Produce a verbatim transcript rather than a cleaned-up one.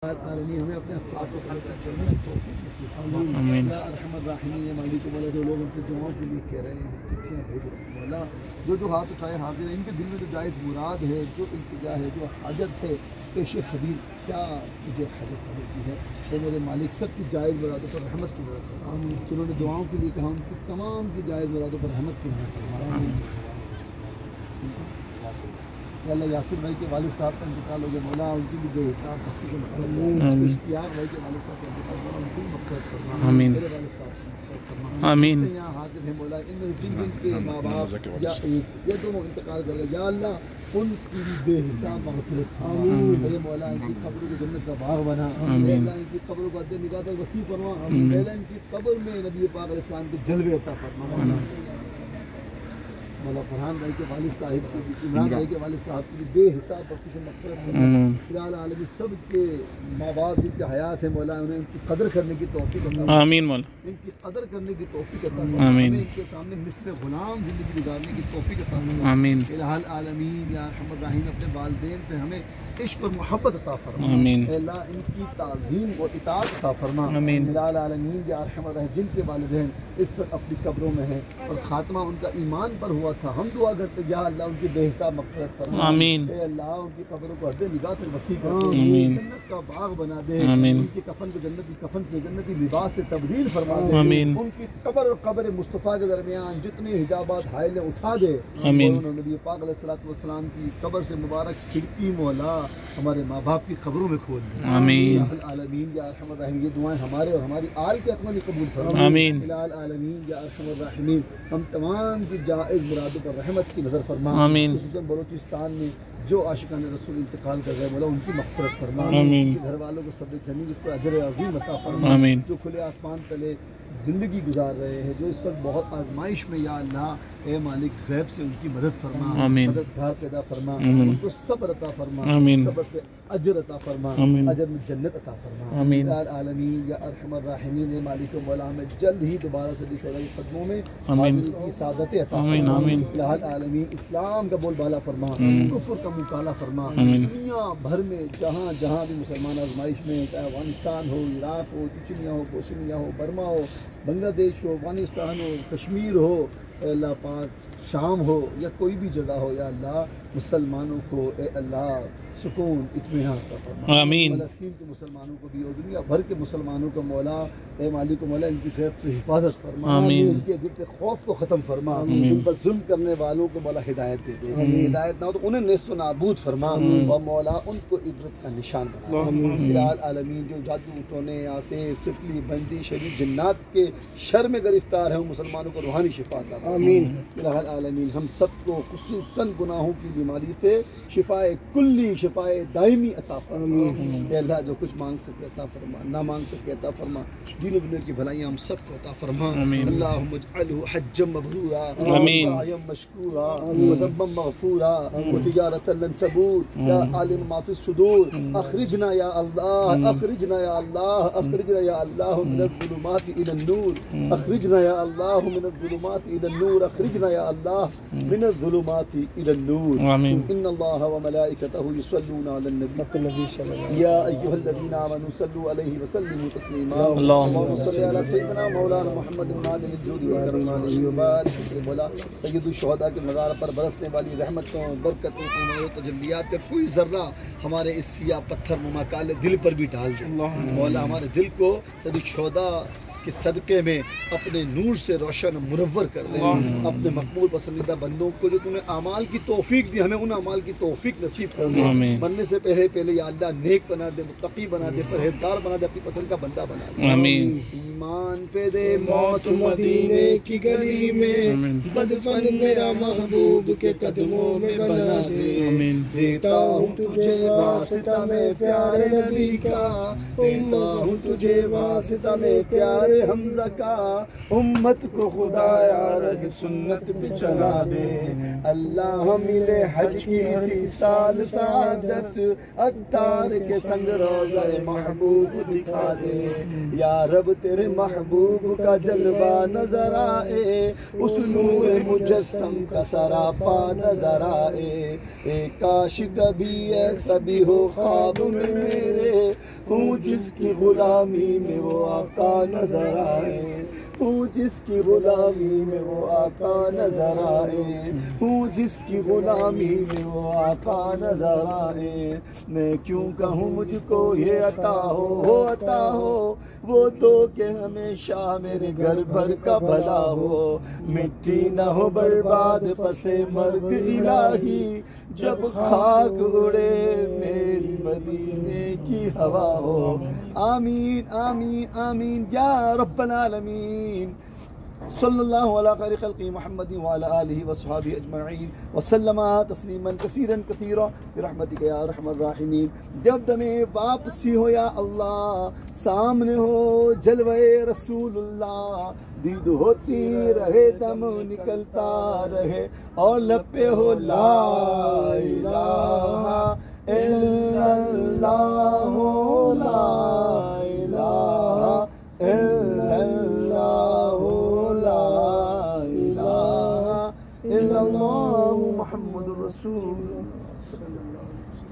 عالمی ہمیں اپنے اسلاف کو پڑھ کر چلنے کی توفیق نصیب فرما۔ یا ارحم الراحمین یا مالک مولا، جو لوگ ان سے دعاؤں کے لیے کہہ رہے ہیں، چٹھیاں بھیج رہے ہیں مولا، جو جو ہاتھ اٹھائے حاضر ہیں، ان کے دل میں جو جائز مراد ہے، جو التجا ہے، جو حاجت ہے، پیش خبیر کیا مجھے حاجت خبر کی ہے، تو میرے مالک سب کی جائز مرادوں پر رحمت کی مدد فرما۔ جنہوں نے دعاؤں کے لیے کہا ان کی تمام کی جائز مرادوں پر رحمت کی مدد فرما۔ یا اللہ یاسر بھائی کے والد صاحب کا انتقال ہو گیا مولا، ان کی بھی بے حساب بخشش و مغفرت فرما۔ اشتیاق بھائی کے والد صاحب کا انتقال ہوا، ان کی بھی مغفرت فرما۔ آمین میرے والد صاحب کی مغفرت فرما۔ آمین یہاں حاضر ہیں مولا، ان میں جن جن کے ماں باپ یا ایک یا دونوں انتقال کر گئے، یا اللہ ان کی بھی بے حساب مغفرت فرما۔ اے مولا ان کی قبروں کو جنت کا باغ بنا۔ اے اللہ ان کی قبروں کو عدد نگاہ تک وسیع فرما۔ اے اللہ ان کی قبر میں نبی پاک علیہ السلام کے جلوے عطا فرما۔ مولا فرحان بھائی کے والد صاحب کی بھی، عمران بھائی کے والد صاحب کی بھی بے حساب بخشش و مغفرت فرما۔ یا العالمین سب کے ماں باپ جن کے حیات ہیں مولا، انہیں ان کی قدر کرنے کی توفیق عطا فرما۔ آمین مولا، ان کی قدر کرنے کی توفیق عطا فرما۔ آمین ان کے سامنے مثل غلام زندگی گزارنے کی توفیق عطا فرما۔ آمین الہ العالمین یا ارحم الراحمین اپنے والدین پہ ہمیں عشق اور محبت عطا فرما۔ آمین اے اللہ ان کی تعظیم اور اطاعت عطا فرما۔ آمین الہ العالمین یا ارحم الراحمین جن کے والدین اس وقت اپنی قبروں میں ہیں اور خاتمہ ان کا ایمان پر ہوا تھا، ہم دعا کرتے یا اللہ ان کی بے حساب مغفرت فرما۔ آمین اے اللہ ان کی قبروں کو حد نگاہ تک وسیع کر دے، آمین جنت کا باغ بنا دے، آمین ان کی کفن کو جنتی کفن سے جنتی لباس سے تبدیل فرما دے، آمین ان کی قبر اور قبر مصطفیٰ کے درمیان جتنے حجابات حائل ہیں اٹھا دے، آمین اور نبی پاک علیہ الصلوۃ والسلام کی قبر سے مبارک کھڑکی مولا ہمارے ماں باپ کی قبروں میں کھول دے۔ آمین الہ العالمین یا ارحم الراحمین یہ دعائیں ہمارے اور ہماری آل کے اکمل قبول فرما۔ آمین الہ العالمین یا ارحم الراحمین ہم تمام کی جائز مرادوں پر رحمت کی نظر فرما۔ آمین خصوصاً بلوچستان میں جو عاشقان رسول انتقال کر گئے مولا ان کی مغفرت فرما۔ آمین ان کے گھر والوں کو صبر جمیل اس پر اجر عظیم عطا فرما۔ آمین جو کھلے آسمان تلے زندگی گزار رہے ہیں، جو اس وقت بہت آزمائش میں، یا اللہ اے مالک غیب سے ان کی مدد فرما، آمین مددگار پیدا فرما، آمین ان کو صبر عطا فرما، آمین صبر پہ اجر عطا فرما، آمین اجر میں جنت عطا فرما۔ آمین یا العالمین یا ارحم الراحمین اے مالک و مولا ہمیں جلد ہی دوبارہ سے شہداء کے قدموں میں آمین حاضری کی سعادت عطا آمین فرما۔ آمین یا العالمین اسلام کا بول بالا فرما، آمین کفر کا منہ کالا فرما۔ آمین دنیا بھر میں جہاں جہاں بھی مسلمان آزمائش میں، چاہے افغانستان ہو، عراق ہو، چچنیا ہو، بوسنیا ہو، برما ہو، بنگلہ دیش ہو، افغانستان ہو، کشمیر ہو، اے اللہ پاک شام ہو یا کوئی بھی جگہ ہو، یا اللہ مسلمانوں کو اے اللہ سکون اطمینان عطا فرما۔ آمین فلسطین کے مسلمانوں کو بھی اور دنیا بھر کے مسلمانوں کو مولا اے مالک و مولا ان کی غیب سے حفاظت فرما، آمین ان کے دل کے خوف کو ختم فرما، آمین ان پر ظلم کرنے والوں کو مولا ہدایت دے دے، ہدایت نہ ہو تو انہیں نیست و نابود فرما، اور مولا ان کو عبرت کا نشان بنا۔ الہ العالمین جو جادو ٹونے آسیب سفلی بندی شریر جنات کے شر میں گرفتار ہیں، مسلمانوں کو روحانی شفا عطا فرما۔ آمین الہ العالمین ہم سب کو خصوصاً گناہوں کی بیماری سے شفاء کلی شفاء دائمی عطا فرما۔ اے اللہ جو کچھ مانگ سکے عطا فرما، نہ مانگ سکے عطا فرما، دین و دنیا کی بھلائیاں ہم سب کو عطا فرما۔ اللہم اجعلہ حجا مبرورا وسعیا مشکورا وذنبا مغفورا وتجارتا لن تبور۔ یا عالم ما فی الصدور اخرجنا یا اللہ، اخرجنا یا اللہ، اخرجنا یا اللہ من الظلمات الی النور، اخرجنا یا اللہ من الظلمات الی النور، اخرجنا یا اللہ من الظلمات الی النور۔ آمین ان اللہ وملائکتہ یصلون علی النبی یا ایھا الذین آمنوا صلوا علیہ وسلموا تسلیما۔ اللہم صل علی سیدنا مولانا محمد المعدن الجود والکرم علیہ وبارک۔ مولا سید الشہداء کے مزار پر برسنے والی رحمتوں برکتوں اور تجلیات کا کوئی ذرہ ہمارے اس سیاہ پتھر نما کالے دل پر بھی ڈال دے مولا، ہمارے دل کو سید الشہداء کے صدقے میں اپنے نور سے روشن منور کر دے، اپنے مقبول پسندیدہ بندوں کو جو تم نے اعمال کی توفیق دی ہمیں ان اعمال کی توفیق نصیب کر دے، مرنے سے پہلے پہلے یا اللہ نیک بنا دے، متقی بنا دے، پرہیزگار بنا دے، اپنی پسند کا بندہ بنا دے۔ آمین ایمان پہ دے موت مدینے کی گلی میں، بدفن میرا محبوب کے قدموں میں بنا دے، دیتا ہوں تجھے واسطہ میں پیارے نبی کا، دیتا ہوں تجھے واسطہ میں پیارے حمزہ کا امت کو خدایا رہ سنت پہ چلا دے اللہ ملے حج کی اسی سال سعادت عطار کے سنگ روضہ محبوب دکھا دے یا رب تیرے محبوب کا جلوہ نظر آئے اس نور مجسم کا سراپا نظر آئے اے کاش کبھی ایسا بھی ہو خواب میں میرے ہوں جس کی غلامی میں وہ آقا نظر آئے ہوں جس کی غلامی میں وہ آقا نظر آئے ہوں جس کی غلامی میں وہ آقا نظر آئے میں کیوں کہوں مجھ کو یہ عطا ہو ہو عطا ہو وہ تو کہ ہمیشہ میرے گھر بھر کا بھلا ہو مٹی نہ ہو برباد پس مرگ الہی جب خاک اڑے میری مدینے کی ہوا ہو آمین آمین آمین یا رب العالمین صلی اللہ علیہ خیر خلق محمد وعلی آلہ وصحابہ اجمعین وسلم تسلیما کثیرا کثیرا برحمتک یا ارحم الراحمین جب دم واپسی ہو یا اللہ سامنے ہو جلوہ رسول اللہ دید ہوتی رہے دم نکلتا رہے اور لب پہ ہو لا الہ الا اللہ لا الہ الا اللہ الا اللہ محمد رسول اللہ صلی اللہ علیہ وسلم